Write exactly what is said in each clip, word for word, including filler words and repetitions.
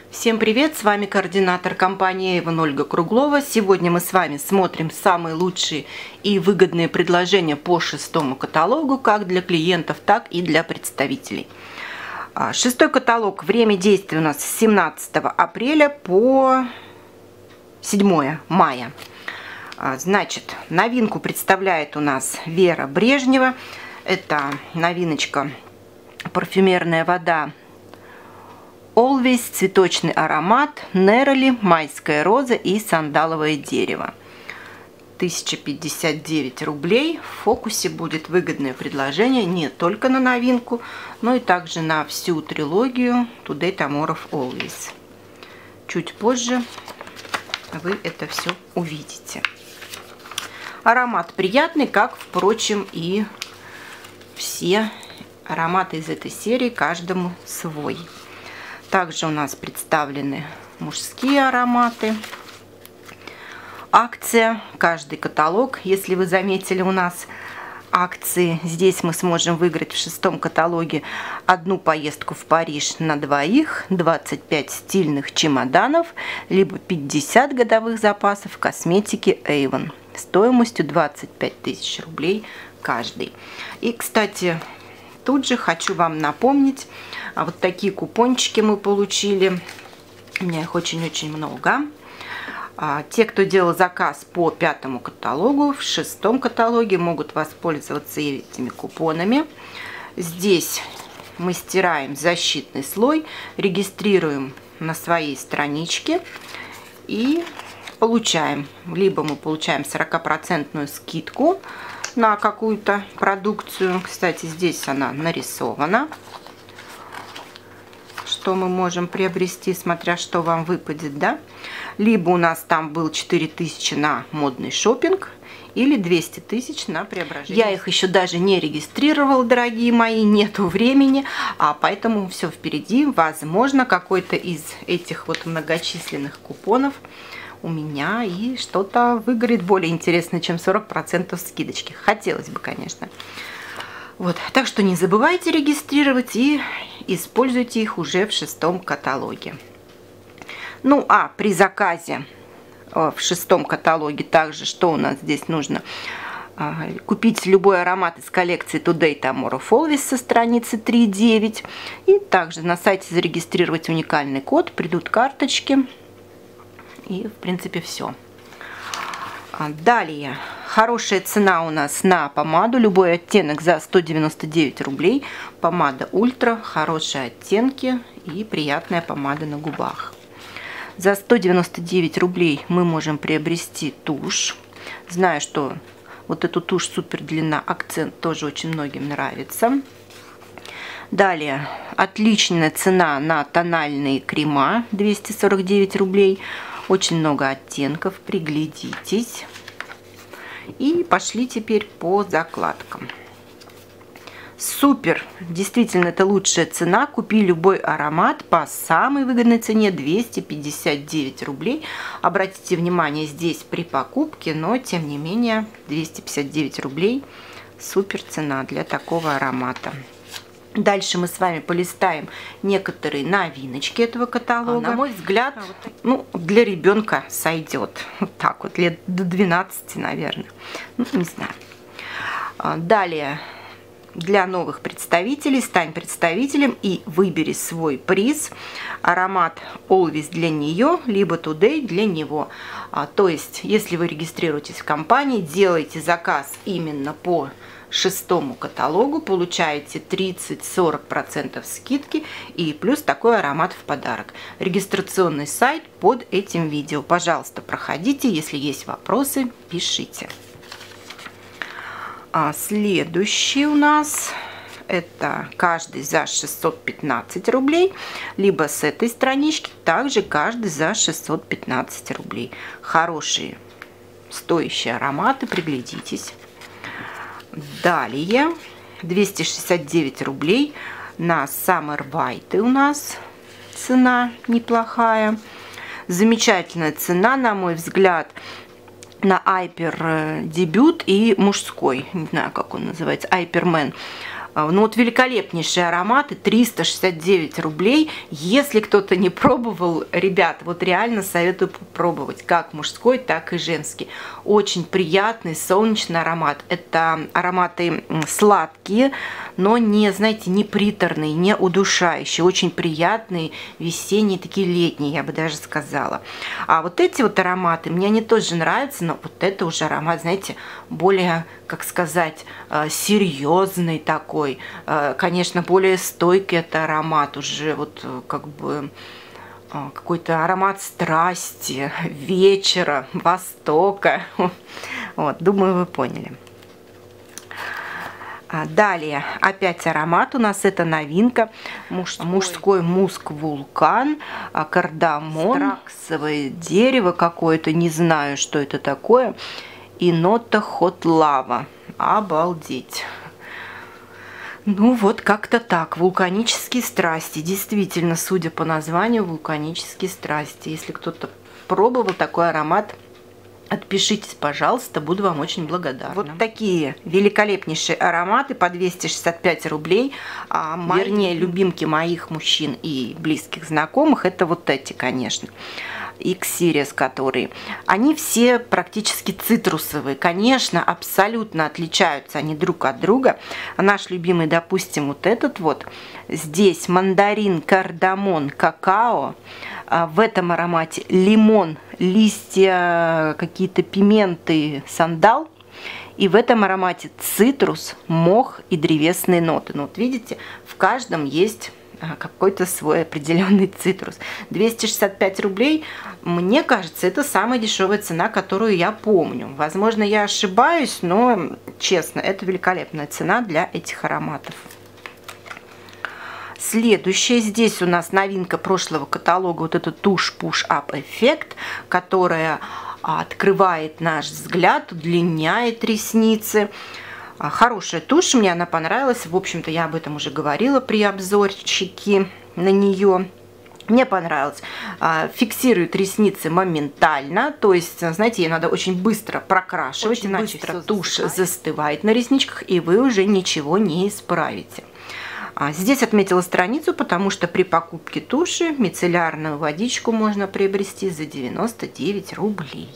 Всем привет! С вами координатор компании Avon Ольга Круглова. Сегодня мы с вами смотрим самые лучшие и выгодные предложения по шестому каталогу, как для клиентов, так и для представителей. Шестой каталог. Время действия у нас с семнадцатого апреля по седьмое мая. Значит, новинку представляет у нас Вера Брежнева. Это новиночка парфюмерная вода Always, цветочный аромат, Нерoli, майская роза и сандаловое дерево. тысяча пятьдесят девять рублей. В фокусе будет выгодное предложение не только на новинку, но и также на всю трилогию Today Tomorrow Always. Чуть позже вы это все увидите. Аромат приятный, как, впрочем, и все ароматы из этой серии, каждому свой. Также у нас представлены мужские ароматы. Акция, каждый каталог. Если вы заметили, у нас акции. Здесь мы сможем выиграть в шестом каталоге одну поездку в Париж на двоих, двадцать пять стильных чемоданов, либо пятьдесят годовых запасов косметики Avon стоимостью двадцать пять тысяч рублей каждый. И, кстати, тут же хочу вам напомнить, а вот такие купончики мы получили. У меня их очень-очень много. А те, кто делал заказ по пятому каталогу, в шестом каталоге могут воспользоваться этими купонами. Здесь мы стираем защитный слой, регистрируем на своей страничке и получаем. Либо мы получаем сорокопроцентную скидку на какую-то продукцию. Кстати, здесь она нарисована, что мы можем приобрести, смотря что вам выпадет, да? Либо у нас там был четыре тысячи на модный шопинг, или двести тысяч на преображение. Я их еще даже не регистрировала, дорогие мои, нету времени, а поэтому все впереди. Возможно, какой-то из этих вот многочисленных купонов у меня и что-то выиграет более интересно, чем сорок процентов скидочки. Хотелось бы, конечно. Вот, так что не забывайте регистрировать и используйте их уже в шестом каталоге. Ну, а при заказе в шестом каталоге также, что у нас здесь нужно? Купить любой аромат из коллекции Today Tomorrow Always со страницы три девять. И также на сайте зарегистрировать уникальный код, придут карточки. И, в принципе, все. Далее. Хорошая цена у нас на помаду. Любой оттенок за сто девяносто девять рублей. Помада Ультра. Хорошие оттенки и приятная помада на губах. За сто девяносто девять рублей мы можем приобрести тушь. Знаю, что вот эту тушь супер длина, акцент тоже очень многим нравится. Далее. Отличная цена на тональные крема. двести сорок девять рублей. Очень много оттенков, приглядитесь. И пошли теперь по закладкам. Супер! Действительно, это лучшая цена. Купи любой аромат по самой выгодной цене двести пятьдесят девять рублей. Обратите внимание, здесь при покупке, но тем не менее двести пятьдесят девять рублей. Супер цена для такого аромата. Дальше мы с вами полистаем некоторые новиночки этого каталога. А, на мой взгляд, ну, для ребенка сойдет. Вот так вот, лет до двенадцати, наверное. Ну, не знаю. Далее, для новых представителей, стань представителем и выбери свой приз. Аромат Always для нее, либо Today для него. А, то есть, если вы регистрируетесь в компании, делайте заказ именно по шестому каталогу, получаете тридцать-сорок процентов скидки и плюс такой аромат в подарок. Регистрационный сайт под этим видео. Пожалуйста, проходите, если есть вопросы, пишите. А следующий у нас это каждый за шестьсот пятнадцать рублей, либо с этой странички также каждый за шестьсот пятнадцать рублей. Хорошие стоящие ароматы, приглядитесь. Далее двести шестьдесят девять рублей на Summer White у нас цена неплохая. Замечательная цена, на мой взгляд, на Hyper Debut и мужской, не знаю, как он называется, Hyper Man. Ну вот великолепнейшие ароматы, триста шестьдесят девять рублей. Если кто-то не пробовал, ребят, вот реально советую попробовать, как мужской, так и женский. Очень приятный солнечный аромат. Это ароматы сладкие, но не, знаете, не приторные, не удушающие. Очень приятные, весенние, такие летние, я бы даже сказала. А вот эти вот ароматы, мне они тоже нравятся, но вот это уже аромат, знаете, более, как сказать, серьезный такой. Конечно, более стойкий это аромат, уже вот как бы какой-то аромат страсти, вечера, востока. Вот, думаю, вы поняли. Далее опять аромат у нас, это новинка, мужской, мужской муск вулкан, кардамон, страксовое дерево какое-то, не знаю, что это такое, и нота хот лава. Обалдеть. Ну вот как-то так, вулканические страсти, действительно, судя по названию, вулканические страсти. Если кто-то пробовал такой аромат, отпишитесь, пожалуйста, буду вам очень благодарна. Вот такие великолепнейшие ароматы по двести шестьдесят пять рублей. А мои, вернее, любимки моих мужчин и близких знакомых, это вот эти, конечно. X-Series, которые. Они все практически цитрусовые. Конечно, абсолютно отличаются они друг от друга. Наш любимый, допустим, вот этот вот. Здесь мандарин, кардамон, какао. В этом аромате лимон, листья, какие-то пименты, сандал. И в этом аромате цитрус, мох и древесные ноты. Ну вот видите, в каждом есть какой-то свой определенный цитрус. двести шестьдесят пять рублей, мне кажется, это самая дешевая цена, которую я помню. Возможно, я ошибаюсь, но честно, это великолепная цена для этих ароматов. Следующее, здесь у нас новинка прошлого каталога, вот это тушь Push Up эффект, которая открывает наш взгляд, удлиняет ресницы. Хорошая тушь, мне она понравилась. В общем-то, я об этом уже говорила при обзорчике на нее. Мне понравилось. Фиксирует ресницы моментально. То есть, знаете, ей надо очень быстро прокрашивать, очень иначе быстро тушь застывает. застывает на ресничках, и вы уже ничего не исправите. Здесь отметила страницу, потому что при покупке туши мицеллярную водичку можно приобрести за девяносто девять рублей.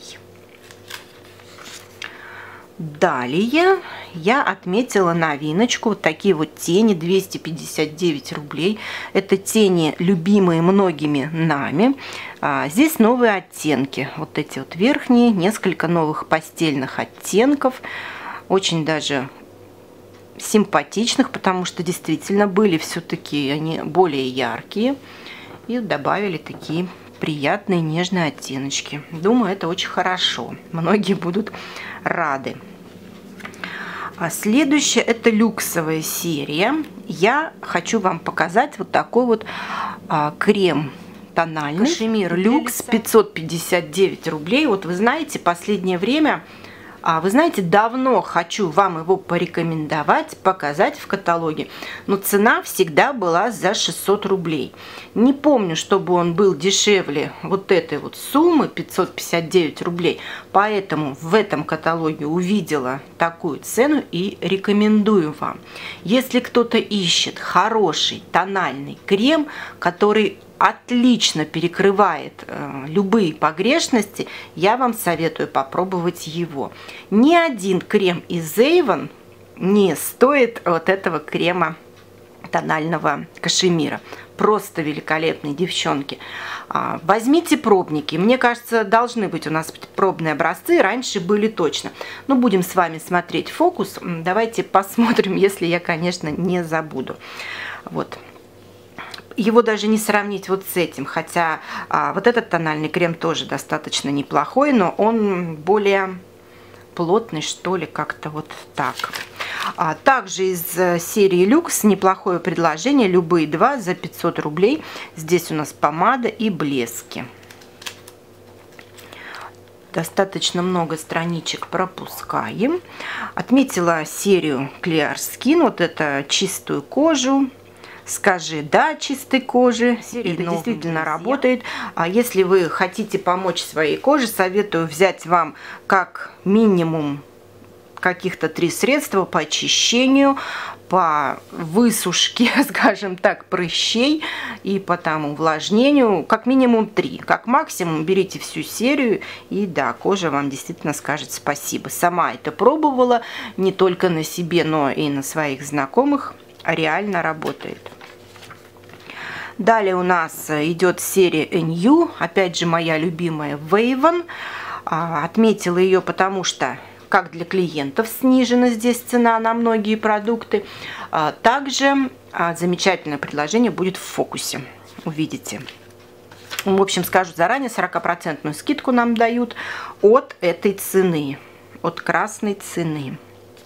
Далее я отметила новиночку, вот такие вот тени, двести пятьдесят девять рублей. Это тени, любимые многими нами. А, здесь новые оттенки, вот эти вот верхние, несколько новых постельных оттенков. Очень даже симпатичных, потому что действительно были все-таки они более яркие. И добавили такие приятные нежные оттеночки. Думаю, это очень хорошо. Многие будут рады. А следующее, это люксовая серия. Я хочу вам показать вот такой вот а, крем тональный. Кашемир люкс, пятьсот пятьдесят девять рублей. Вот вы знаете, последнее время, а, вы знаете, давно хочу вам его порекомендовать, показать в каталоге. Но цена всегда была за шестьсот рублей. Не помню, чтобы он был дешевле вот этой вот суммы, пятьсот пятьдесят девять рублей. Поэтому в этом каталоге увидела такую цену и рекомендую вам. Если кто-то ищет хороший тональный крем, который отлично перекрывает э, любые погрешности, я вам советую попробовать его. Ни один крем из Avon не стоит вот этого крема тонального кашемира. Просто великолепные, девчонки. А, возьмите пробники. Мне кажется, должны быть у нас пробные образцы. Раньше были точно. Но будем с вами смотреть фокус. Давайте посмотрим, если я, конечно, не забуду. Вот. Его даже не сравнить вот с этим, хотя а, вот этот тональный крем тоже достаточно неплохой, но он более плотный, что ли, как-то вот так. А, также из серии люкс неплохое предложение, любые два за пятьсот рублей. Здесь у нас помада и блески. Достаточно много страничек пропускаем. Отметила серию Clear Skin, вот это чистую кожу. Скажи да чистой коже. Серия действительно работает. А если вы хотите помочь своей коже, советую взять вам как минимум каких-то три средства по очищению, по высушке, скажем так, прыщей и по там увлажнению как минимум три. Как максимум берите всю серию, и да, кожа вам действительно скажет спасибо. Сама это пробовала не только на себе, но и на своих знакомых. Реально работает. Далее у нас идет серия эн ю, опять же моя любимая Вейвен. Отметила ее, потому что как для клиентов снижена здесь цена на многие продукты. Также замечательное предложение будет в фокусе. Увидите. В общем, скажу заранее, сорок процентную скидку нам дают от этой цены, от красной цены.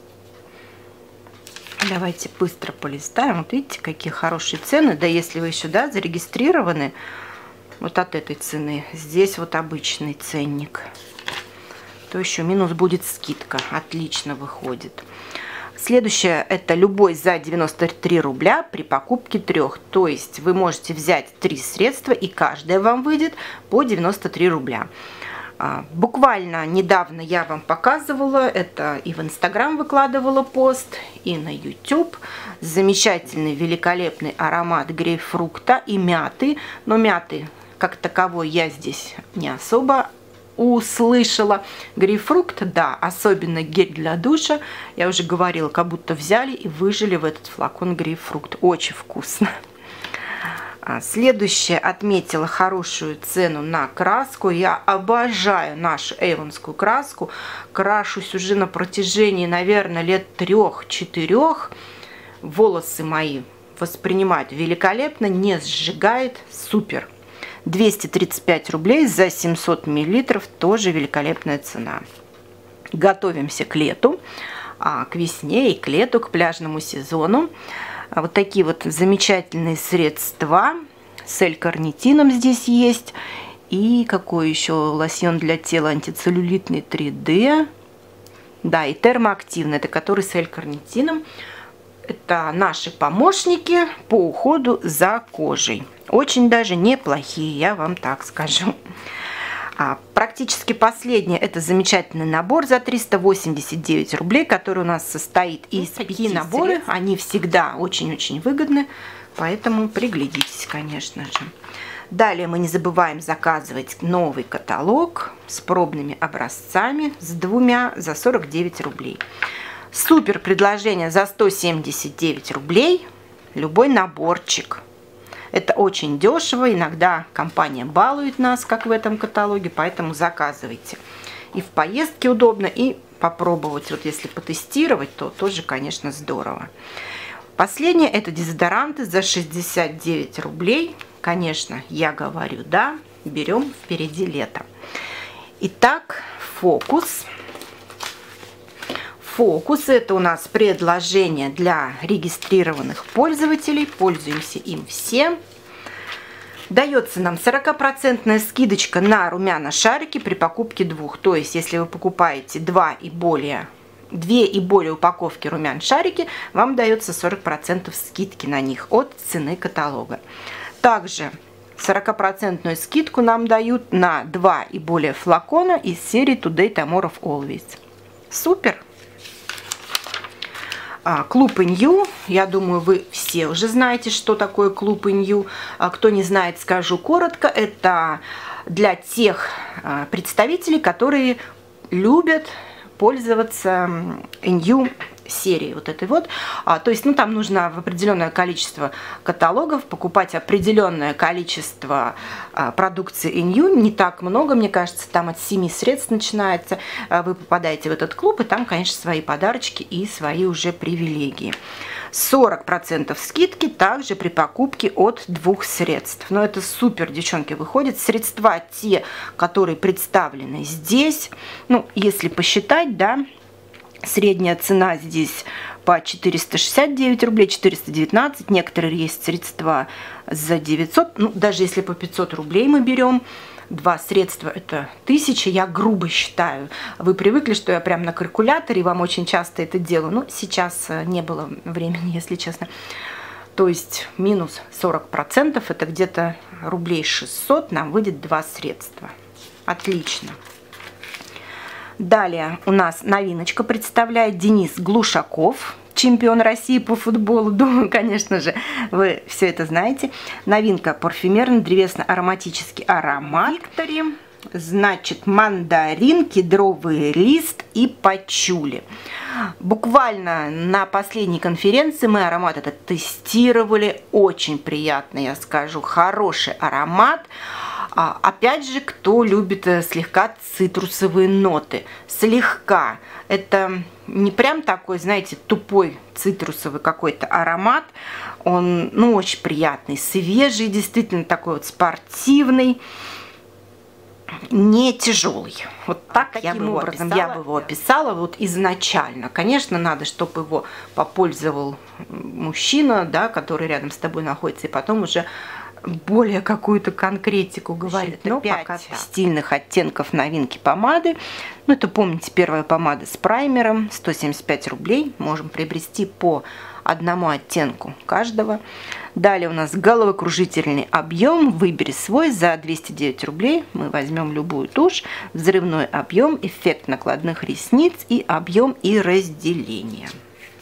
Давайте быстро полистаем. Вот видите, какие хорошие цены. Да если вы еще, да, зарегистрированы, вот от этой цены. Здесь вот обычный ценник. То еще минус будет скидка. Отлично выходит. Следующее — это любой за девяносто три рубля при покупке трех. То есть вы можете взять три средства, и каждое вам выйдет по девяносто три рубля. Буквально недавно я вам показывала, это и в Инстаграм выкладывала пост, и на YouTube. Замечательный, великолепный аромат грейпфрукта и мяты. Но мяты как таковой я здесь не особо услышала. Грейпфрукт, да, особенно гель для душа. Я уже говорила, как будто взяли и выжили в этот флакон грейпфрукт. Очень вкусно. Следующее, отметила хорошую цену на краску. Я обожаю нашу эйвонскую краску. Крашусь уже на протяжении, наверное, лет трех-четырех. Волосы мои воспринимают великолепно, не сжигает, супер. двести тридцать пять рублей за семьсот миллилитров, тоже великолепная цена. Готовимся к лету, к весне и к лету, к пляжному сезону. Вот такие вот замечательные средства с L-карнитином здесь есть. И какой еще лосьон для тела антицеллюлитный три дэ. Да, и термоактивный, это который с L-карнитином. Это наши помощники по уходу за кожей. Очень даже неплохие, я вам так скажу. А практически последнее — это замечательный набор за триста восемьдесят девять рублей, который у нас состоит из пяти наборов. Они всегда очень-очень выгодны, поэтому приглядитесь, конечно же. Далее мы не забываем заказывать новый каталог с пробными образцами, с двумя за сорок девять рублей. Супер предложение за сто семьдесят девять рублей, любой наборчик. Это очень дешево, иногда компания балует нас, как в этом каталоге, поэтому заказывайте. И в поездке удобно, и попробовать, вот если потестировать, то тоже, конечно, здорово. Последнее — это дезодоранты за шестьдесят девять рублей. Конечно, я говорю, да, берем, впереди лето. Итак, фокус. Фокус — это у нас предложение для регистрированных пользователей. Пользуемся им все. Дается нам сорокопроцентная скидочка на румяна-шарики при покупке двух. То есть, если вы покупаете два и более, две и более упаковки румян-шарики, вам дается сорок процентов скидки на них от цены каталога. Также сорокопроцентную скидку нам дают на два и более флакона из серии Today Tomorrow Always. Супер! Клуб эн ю, я думаю, вы все уже знаете, что такое клуб эн ю. Кто не знает, скажу коротко. Это для тех представителей, которые любят пользоваться эн ю серии вот этой вот. А, то есть, ну, там нужно в определенное количество каталогов покупать определенное количество а, продукции эн ю. Не так много, мне кажется, там от семи средств начинается. А, вы попадаете в этот клуб, и там, конечно, свои подарочки и свои уже привилегии. сорок процентов скидки также при покупке от двух средств. Но это супер, девчонки, выходит. Средства те, которые представлены здесь. Ну, если посчитать, да, средняя цена здесь по четыреста шестьдесят девять рублей, четыреста девятнадцать. Некоторые есть средства за девятьсот. Ну, даже если по пятьсот рублей мы берем, два средства — это тысяча. Я грубо считаю. Вы привыкли, что я прям на калькуляторе, вам очень часто это делаю. Но сейчас не было времени, если честно. То есть минус сорок процентов, это где-то рублей шестьсот, нам выйдет два средства. Отлично. Далее у нас новиночка представляет Денис Глушаков. чемпион России по футболу. Думаю, конечно же, вы все это знаете. Новинка парфюмерный древесно-ароматический аромат Виктори. Значит, мандарин, кедровый лист и пачули. Буквально на последней конференции мы аромат этот тестировали. Очень приятный, я скажу, хороший аромат. А, опять же, кто любит слегка цитрусовые ноты. Слегка. Это не прям такой, знаете, тупой цитрусовый какой-то аромат. Он, ну, очень приятный, свежий, действительно такой вот спортивный. Не тяжелый. Вот так а я бы образом описала? я бы его описала вот изначально. Конечно, надо, чтобы его попользовал мужчина, да, который рядом с тобой находится, и потом уже более какую-то конкретику говорит. Но пока стильных оттенков новинки помады. Ну, это, помните, первая помада с праймером, сто семьдесят пять рублей. Можем приобрести по одному оттенку каждого. Далее у нас головокружительный объем. Выбери свой за двести девять рублей. Мы возьмем любую тушь. Взрывной объем, эффект накладных ресниц и объем и разделение.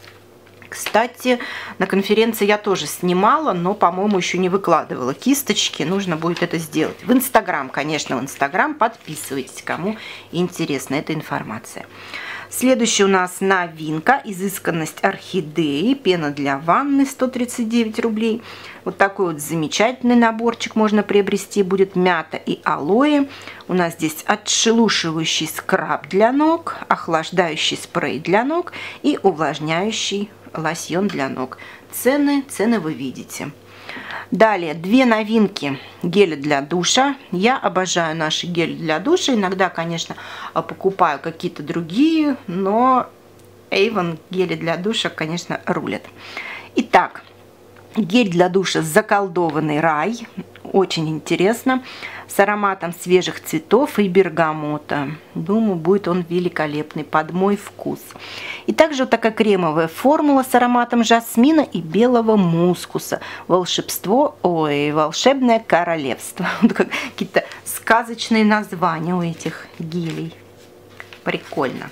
Кстати, на конференции я тоже снимала, но, по-моему, еще не выкладывала кисточки. Нужно будет это сделать. В Инстаграм, конечно, в Инстаграм. Подписывайтесь, кому интересна эта информация. Следующая у нас новинка. Изысканность орхидеи. Пена для ванны, сто тридцать девять рублей. Вот такой вот замечательный наборчик можно приобрести. Будет мята и алоэ. У нас здесь отшелушивающий скраб для ног, охлаждающий спрей для ног и увлажняющий лосьон для ног. Цены, цены вы видите. Далее две новинки геля для душа. Я обожаю наши гели для душа. Иногда, конечно, покупаю какие-то другие, но Avon гели для душа, конечно, рулят. Итак, гель для душа «Заколдованный рай». Очень интересно. С ароматом свежих цветов и бергамота. Думаю, будет он великолепный под мой вкус. И также вот такая кремовая формула с ароматом жасмина и белого мускуса. Волшебство, ой, волшебное королевство. Какие-то сказочные названия у этих гелей. Прикольно.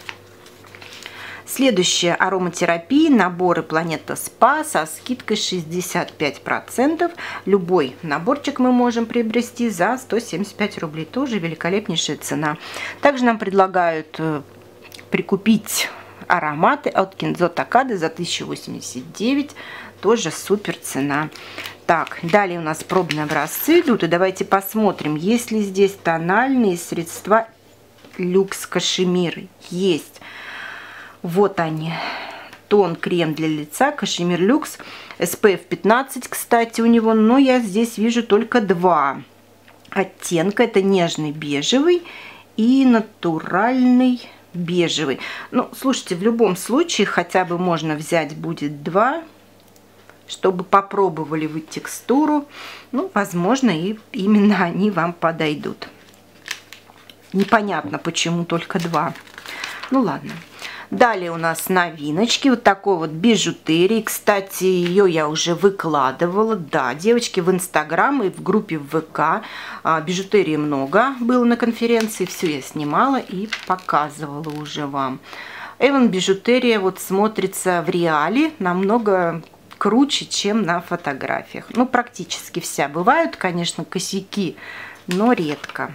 Следующая ароматерапия, наборы Планета Спа со скидкой шестьдесят пять процентов. Любой наборчик мы можем приобрести за сто семьдесят пять рублей. Тоже великолепнейшая цена. Также нам предлагают прикупить ароматы от Кинзо Такада за тысячу восемьдесят девять. Тоже супер цена. Так, далее у нас пробные образцы идут. И давайте посмотрим, есть ли здесь тональные средства люкс кашемир. Есть. Вот они. Тон крем для лица Кашемир Люкс. эс пэ эф пятнадцать, кстати, у него. Но я здесь вижу только два оттенка. Это нежный бежевый и натуральный бежевый. Ну, слушайте, в любом случае хотя бы можно взять будет два, чтобы попробовали вы текстуру. Ну, возможно, и именно они вам подойдут. Непонятно, почему только два. Ну, ладно. Далее у нас новиночки. Вот такой вот бижутерии. Кстати, ее я уже выкладывала. Да, девочки, в Инстаграм и в группе в вэ ка. Бижутерии много было на конференции. Все я снимала и показывала уже вам. Avon бижутерия вот смотрится в реале намного круче, чем на фотографиях. Ну, практически вся. Бывают, конечно, косяки, но редко.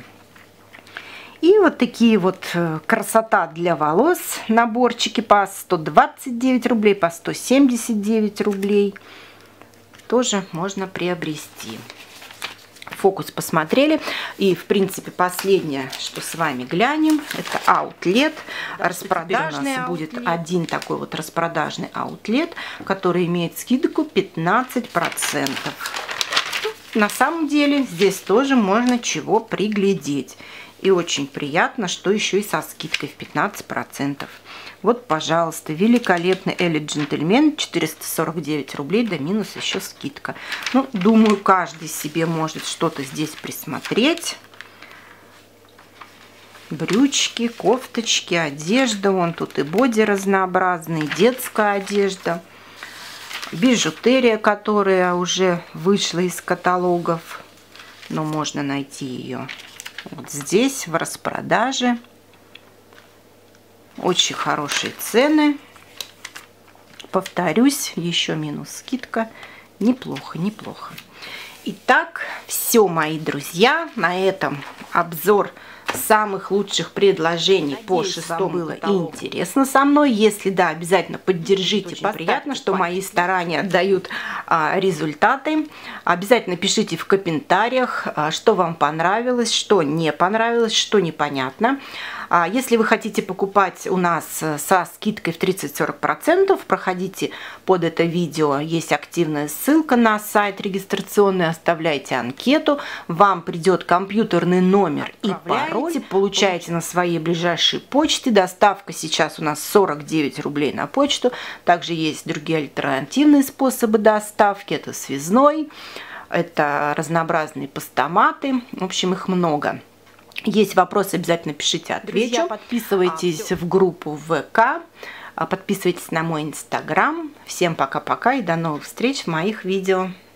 И вот такие вот красота для волос. Наборчики по сто двадцать девять рублей, по сто семьдесят девять рублей. Тоже можно приобрести. Фокус посмотрели. И, в принципе, последнее, что с вами глянем, это аутлет. Распродажный у нас будет один такой вот распродажный аутлет, который имеет скидку пятнадцать процентов. На самом деле, здесь тоже можно чего приглядеть. И очень приятно, что еще и со скидкой в пятнадцать процентов. Вот, пожалуйста, великолепный Элли Джентльмен, четыреста сорок девять рублей, да минус еще скидка. Ну, думаю, каждый себе может что-то здесь присмотреть. Брючки, кофточки, одежда. Вон тут и боди разнообразные, детская одежда. Бижутерия, которая уже вышла из каталогов, но можно найти ее вот здесь в распродаже. Очень хорошие цены. повторюсь, еще минус скидка. Неплохо, неплохо. Итак, все, мои друзья, на этом обзор самых лучших предложений. Надеюсь, по шестому было каталогу интересно со мной. Если да, обязательно поддержите. Очень приятно, что мои старания дают а, результаты. Обязательно пишите в комментариях, а, что вам понравилось, что не понравилось, что непонятно. А, если вы хотите покупать у нас со скидкой в тридцать-сорок процентов, проходите под это видео. Есть активная ссылка на сайт регистрационный. Оставляйте анкету. Вам придет компьютерный номер и пароль. Получаете на своей ближайшей почте. Доставка сейчас у нас сорок девять рублей на почту. Также есть другие альтернативные способы доставки. Это связной, это разнообразные постаматы. В общем, их много. Есть вопросы, обязательно пишите, отвечу. Друзья, подписывайтесь а, в группу ВК, подписывайтесь на мой инстаграм. Всем пока-пока и до новых встреч в моих видео.